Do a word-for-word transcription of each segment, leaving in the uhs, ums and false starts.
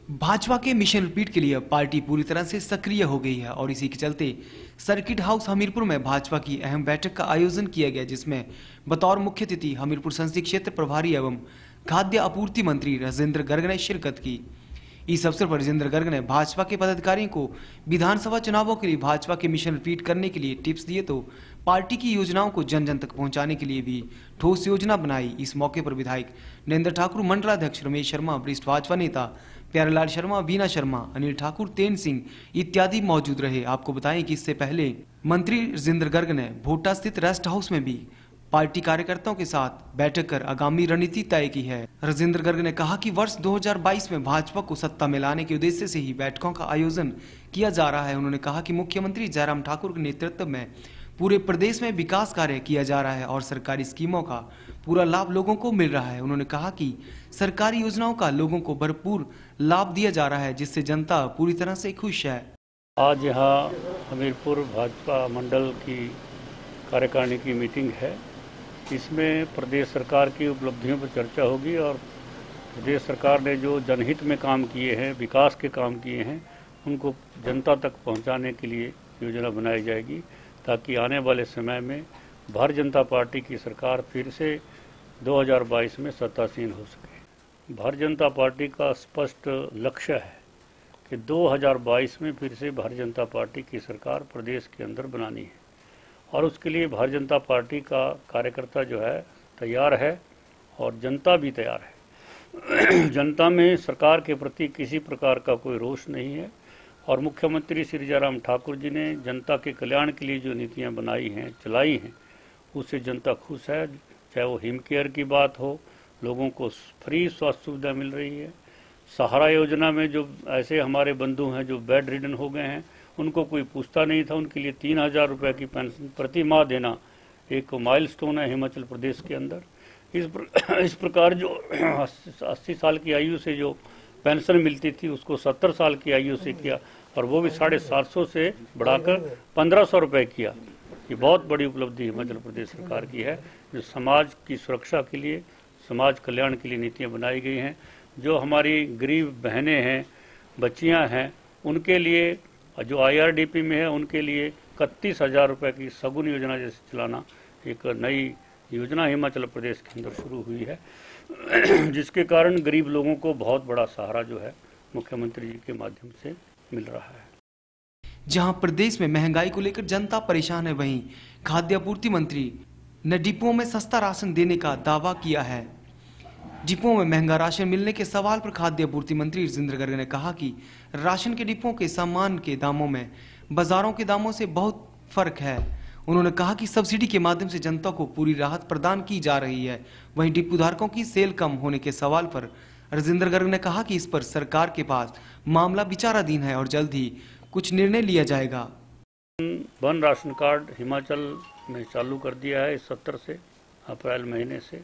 भाजपा के mission repeat के लिए अब पार्टी पूरी तरह से सक्रिय हो गई है और इसी के चलते सर्किट हाउस हमीरपुर में भाजपा की अहम बैठक का आयोजन किया गया, जिसमें बतौर मुख्य अतिथि हमीरपुर संसदीय क्षेत्र प्रभारी एवं खाद्य आपूर्ति मंत्री राजेंद्र गर्ग ने शिरकत की। इस अवसर पर राजेंद्र गर्ग ने भाजपा के पदाधिकारियों को विधानसभा चुनावों के लिए भाजपा के मिशन रिपीट करने के लिए टिप्स दिए, तो पार्टी की योजनाओं को जन जन तक पहुंचाने के लिए भी ठोस योजना बनाई। इस मौके पर विधायक नरेंद्र ठाकुर, मंडलाध्यक्ष रमेश शर्मा, वरिष्ठ भाजपा नेता प्यारेलाल शर्मा, वीना शर्मा, अनिल ठाकुर, तेन सिंह इत्यादि मौजूद रहे। आपको बताएं कि इससे पहले मंत्री राजेंद्र गर्ग ने भोटा स्थित रेस्ट हाउस में भी पार्टी कार्यकर्ताओं के साथ बैठक कर आगामी रणनीति तय की है। राजेंद्र गर्ग ने कहा कि वर्ष दो हज़ार बाईस में भाजपा को सत्ता में लाने के उद्देश्य से ही बैठकों का आयोजन किया जा रहा है। उन्होंने कहा कि मुख्यमंत्री जयराम ठाकुर के नेतृत्व में पूरे प्रदेश में विकास कार्य किया जा रहा है और सरकारी स्कीमों का पूरा लाभ लोगों को मिल रहा है। उन्होंने कहा कि सरकारी योजनाओं का लोगों को भरपूर लाभ दिया जा रहा है, जिससे जनता पूरी तरह से खुश है। आज यहाँ हमीरपुर भाजपा मंडल की कार्यकारिणी की मीटिंग है। इसमें प्रदेश सरकार की उपलब्धियों पर चर्चा होगी और प्रदेश सरकार ने जो जनहित में काम किए हैं, विकास के काम किए हैं, उनको जनता तक पहुंचाने के लिए योजना बनाई जाएगी, ताकि आने वाले समय में भारतीय जनता पार्टी की सरकार फिर से दो हज़ार बाईस में सत्तासीन हो सके। भारतीय जनता पार्टी का स्पष्ट लक्ष्य है कि दो हज़ार बाईस में फिर से भारतीय जनता पार्टी की सरकार प्रदेश के अंदर बनानी है और उसके लिए भारतीय जनता पार्टी का कार्यकर्ता जो है तैयार है और जनता भी तैयार है। जनता में सरकार के प्रति किसी प्रकार का कोई रोष नहीं है और मुख्यमंत्री श्री जयराम ठाकुर जी ने जनता के कल्याण के लिए जो नीतियां बनाई हैं, चलाई हैं, उससे जनता खुश है। चाहे वो हिम केयर की बात हो, लोगों को फ्री स्वास्थ्य सुविधा मिल रही है। सहारा योजना में जो ऐसे हमारे बंधु हैं जो बेड रिडन हो गए हैं, उनको कोई पूछता नहीं था, उनके लिए तीन हजार रुपये की पेंशन प्रति माह देना एक माइलस्टोन है हिमाचल प्रदेश के अंदर। इस प्र, इस प्रकार जो अस्सी साल की आयु से जो पेंशन मिलती थी उसको सत्तर साल की आयु से किया और वो भी साढ़े सात सौ से बढ़ाकर पंद्रह सौ रुपये किया। ये बहुत बड़ी उपलब्धि हिमाचल प्रदेश सरकार की है, जो समाज की सुरक्षा के लिए, समाज कल्याण के लिए नीतियाँ बनाई गई हैं। जो हमारी गरीब बहनें हैं, बच्चियाँ हैं, उनके लिए जो आई आर डी पी में है, उनके लिए इकतीस हजार रुपये की सगुन योजना जैसे चलाना एक नई योजना हिमाचल प्रदेश के अंदर शुरू हुई है, जिसके कारण गरीब लोगों को बहुत बड़ा सहारा जो है मुख्यमंत्री जी के माध्यम से मिल रहा है। जहां प्रदेश में महंगाई को लेकर जनता परेशान है, वहीं खाद्य आपूर्ति मंत्री ने डिपुओं में सस्ता राशन देने का दावा किया है। डिपुओं में महंगा राशन मिलने के सवाल पर खाद्य आपूर्ति मंत्री राजेंद्र गर्ग ने कहा कि राशन के डिपुओं के सामान के दामों में बाजारों के दामों से बहुत फर्क है। उन्होंने कहा कि सब्सिडी के माध्यम से जनता को पूरी राहत प्रदान की जा रही है। वहीं डिपो धारकों की सेल कम होने के सवाल पर राजेंद्र गर्ग ने कहा कि इस पर सरकार के पास मामला विचाराधीन है और जल्द ही कुछ निर्णय लिया जाएगा। वन राशन कार्ड हिमाचल में चालू कर दिया है इस सत्तर से अप्रैल महीने से,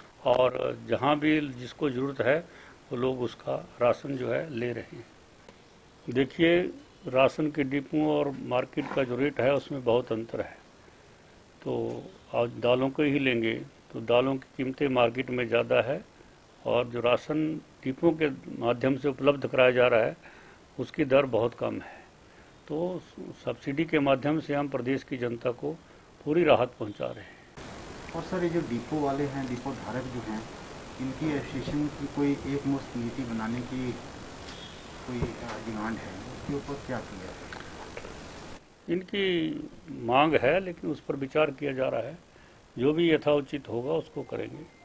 और जहाँ भी जिसको ज़रूरत है वो लोग उसका राशन जो है ले रहे हैं। देखिए, राशन के डिपो और मार्केट का जो रेट है उसमें बहुत अंतर है। तो आज दालों को ही लेंगे तो दालों की कीमतें मार्केट में ज़्यादा है और जो राशन डिपो के माध्यम से उपलब्ध कराया जा रहा है उसकी दर बहुत कम है। तो सब्सिडी के माध्यम से हम प्रदेश की जनता को पूरी राहत पहुंचा रहे हैं। और सर, ये जो डिपो वाले हैं, डिपो धारक जो हैं, इनकी एसोसिएशन की कोई एक मुश्त नीति बनाने की कोई डिमांड है, उसके ऊपर क्या किया? इनकी मांग है, लेकिन उस पर विचार किया जा रहा है। जो भी यथाउचित होगा उसको करेंगे।